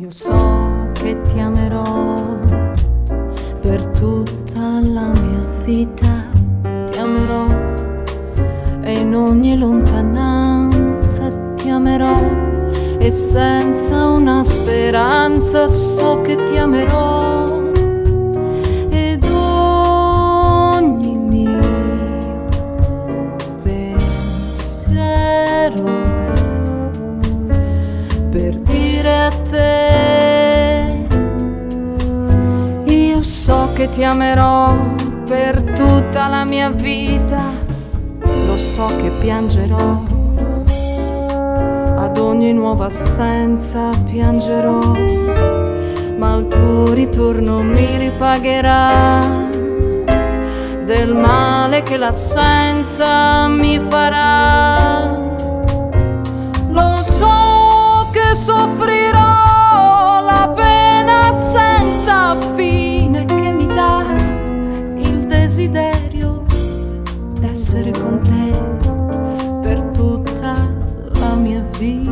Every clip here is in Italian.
Lo so che ti amerò per tutta la mia vita, ti amerò e in ogni lontananza ti amerò, e senza una speranza so che ti amerò, ed ogni mio pensiero è per dire a te: io so che ti amerò per tutta la mia vita, lo so che piangerò ad ogni nuova assenza, piangerò, ma al tuo ritorno mi ripagherà del male che l'assenza mi farà. Lo so che soffrirò la pena senza fine che mi dà il desiderio d'essere con te per tutta la mia vita.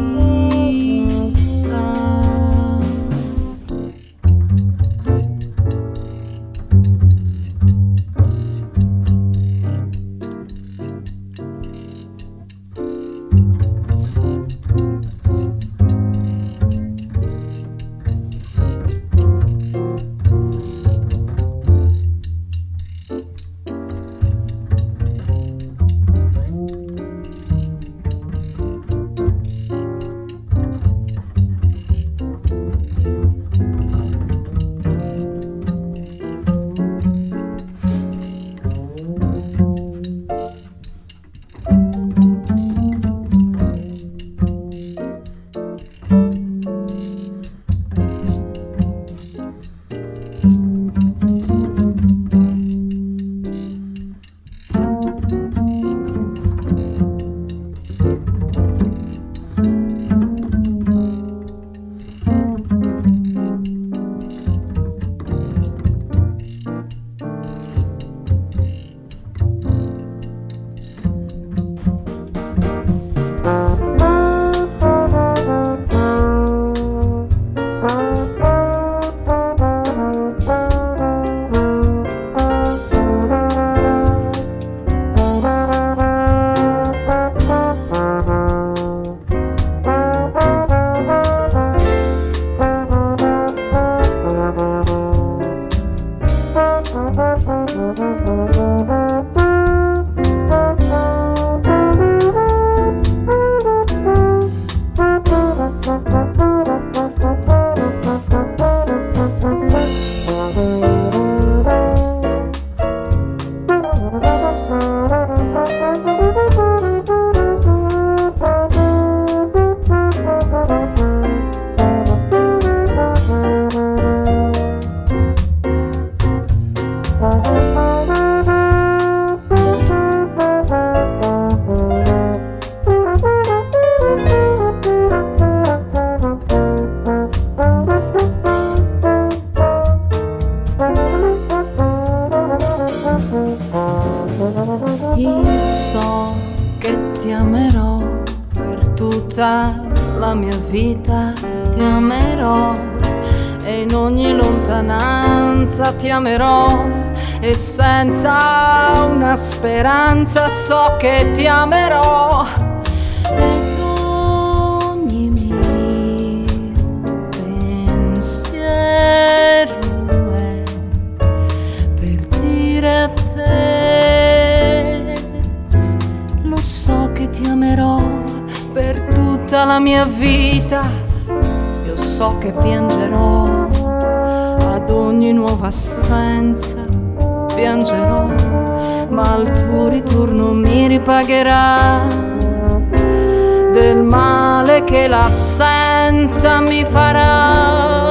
Io so che ti amerò per tutta la mia vita, ti amerò e in ogni lontananza ti amerò, e senza una speranza so che ti amerò, ed ogni mio pensiero è per dire a te: lo so che ti amerò per tutta la mia vita, io so che piangerò ad ogni nuova assenza, piangerò, ma al tuo ritorno mi ripagherà del male che l'assenza mi farà.